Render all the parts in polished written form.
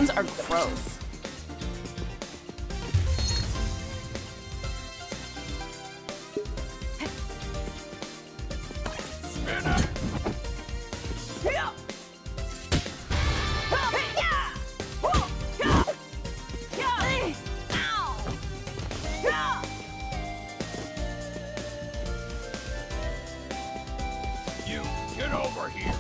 Spins are gross. You, get over here.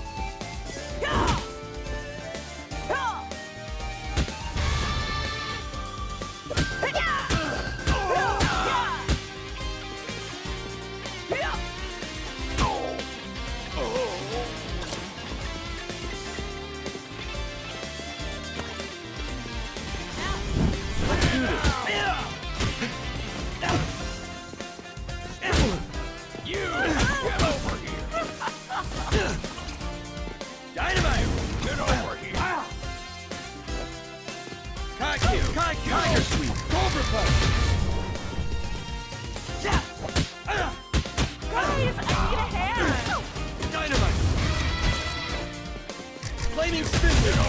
Tiger Sweep! Cobra Punch! Guys, I need a hand! Dynamite! Flaming Spin Wheel!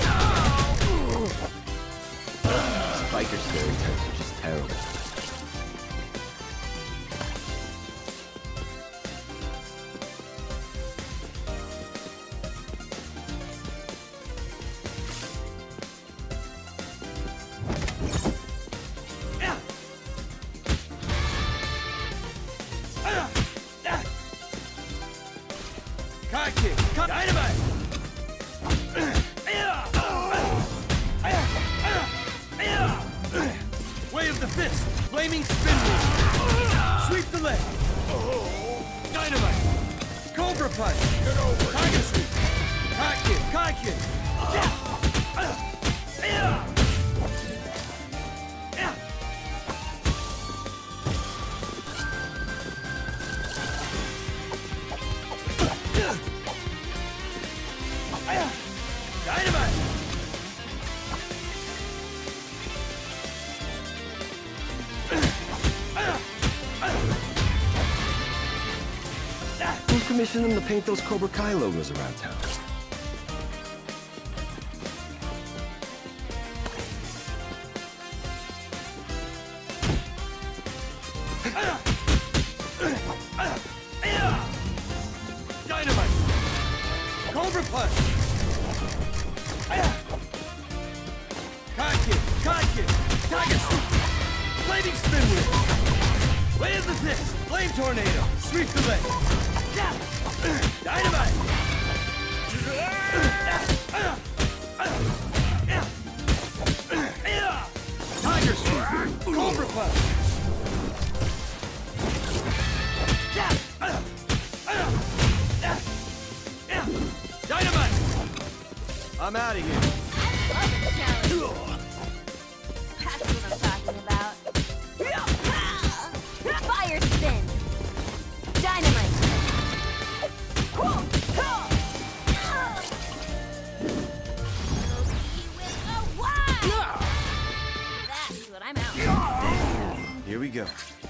Biker stereotypes are just terrible. Kai Kick! Dynamite! Way of the Fist! Flaming Spin Wheel! Sweep the leg! Dynamite! Cobra Punch! Tiger Sweep! Kai Kick! Kai Kick! Dynamite! Who commissioned them to paint those Cobra Kai logos around town? Dynamite! Cobra Punch! Kai Kick! Kai Kick! Tiger Sweep! Flaming Spin Wheel! Way of the Fist! Flame Tornado! Sweep the leg! Dynamite! Tiger Sweep! Cobra Punch! Dynamite! I'm out of here. Love a challenge. That's what I'm talking about. Fire Spin! Dynamite! That's what I'm out for. Here we go.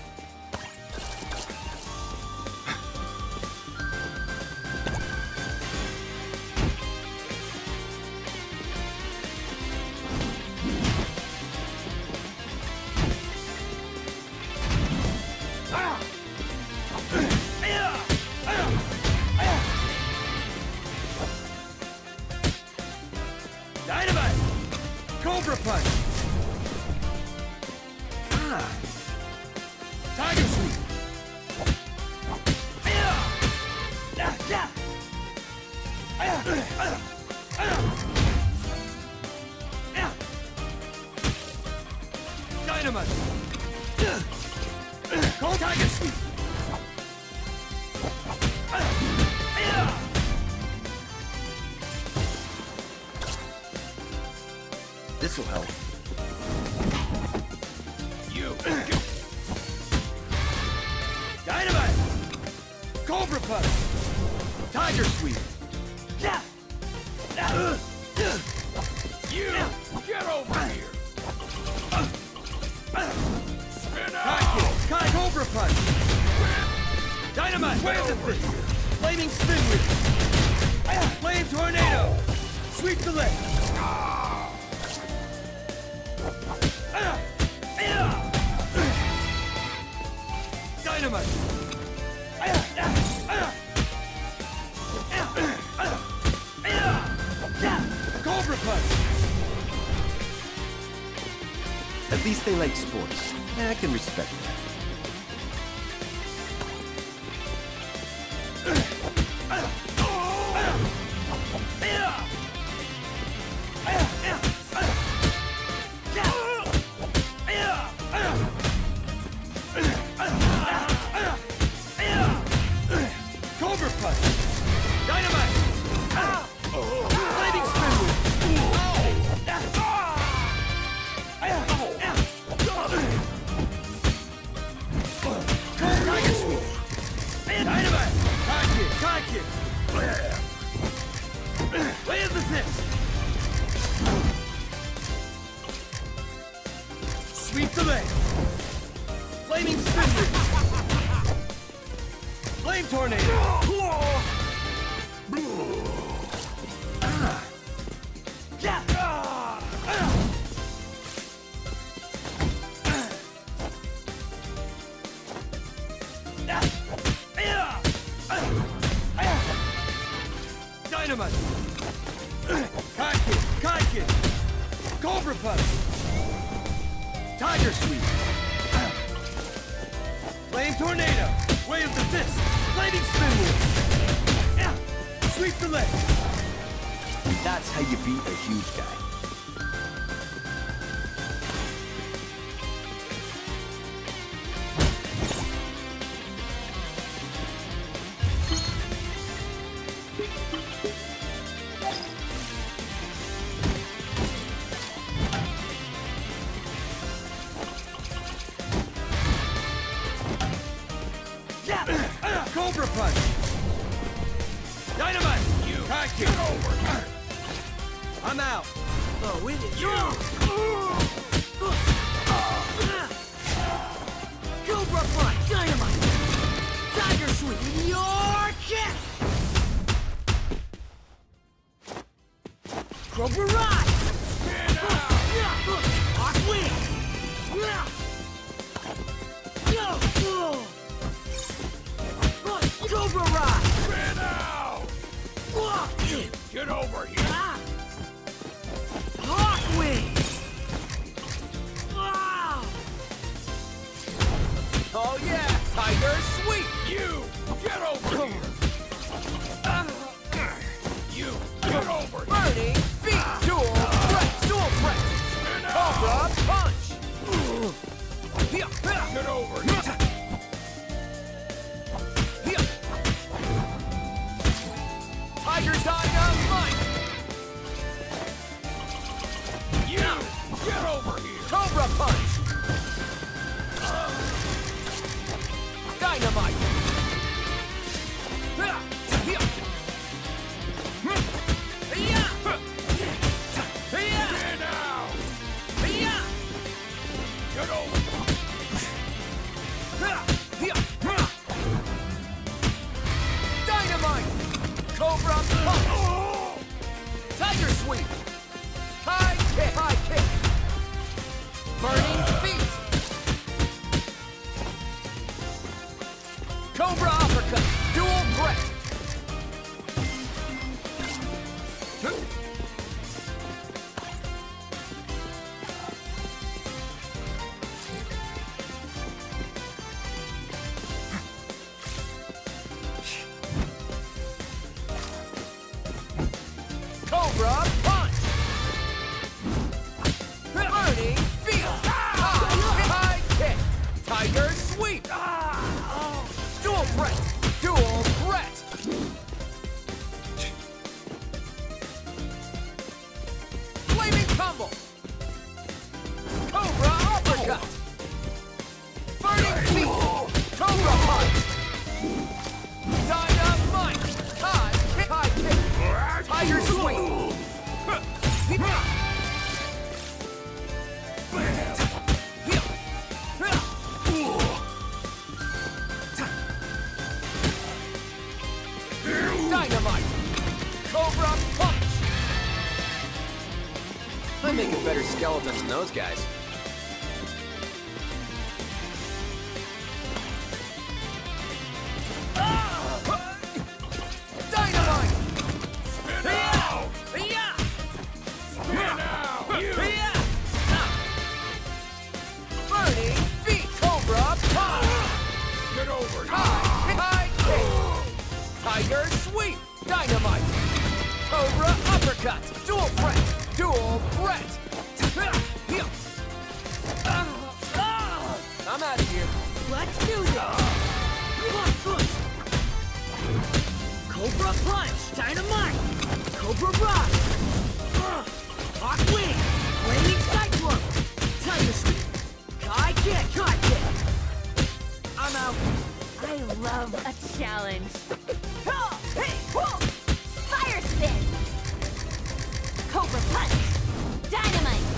Dynamite! Cobra Punch! Tiger Sweep! Dynamite! Cold Tiger Sweep! This'll help. You, Dynamite! Cobra Punch! Tiger Sweep! you, get over here. Spin Kai out. Kick! Kai Cobra Punch! Dynamite! Way of the Fist! Flaming Spin Wheel! Flame Tornado! Sweep the leg! Dynamite! Cobra Punch! At least they like sports. I can respect that. Cobra Punch! Dynamite! Lightning Spin Move! Tiger Sweep! Dynamite! Cod Kick! Way of the fist! Sweep the leg! Flaming Spin Move! Flame Tornado! Dynamite! Cod Kick! Cobra Punch! Tiger Sweep! Flame Tornado! Way of the fist! Lightning Spin Move! Sweep the leg! And that's how you beat a huge guy. Cobra Punch! Dynamite! Cod Kick! I'm out! Oh, win it! Cobra Punch! Dynamite! Tiger Sweep! Your kick! Cobra Rise! Hawk Wing! Cobra Rise! Spin out! Get over here! Hawk Wing! Wow! Oh yeah! Tiger Sweep! You! Get over here! You! Get over here! Burning Feet! Dual Press! Dual Press! Spin out! Cobra Punch! Get over here! Tiger Dynamite! You! Get over here! Cobra Punch! Dynamite! Spin out! Get over Dynamite! Cobra Punch! Tiger Sweep! High kick! High kick! Burning Feet! Cobra Uppercut! Dual Threat! Cobra Punch! Burning Field! High kick! Tiger Sweep! Dual Threat! Dual Threat! Flaming Tumble! Cobra Uppercut! Burning Feet! Cobra Punch! Dynamite! High kick! High kick! Tiger Sweep! Dynamite! Cobra Punch! I'm making better skeletons than those guys. Tiger Sweep! Dynamite! Cobra Uppercut! Dual Threat! Dual Threat! I'm out of here. Let's do this! Cobra Punch! Dynamite! Cobra Rock! Hawk Wing! Flaming Cyclone! Tiger Sweep! Kai Kick! Kai Kick! I'm out. I love a challenge. Fire Spin! Cobra Punch! Dynamite!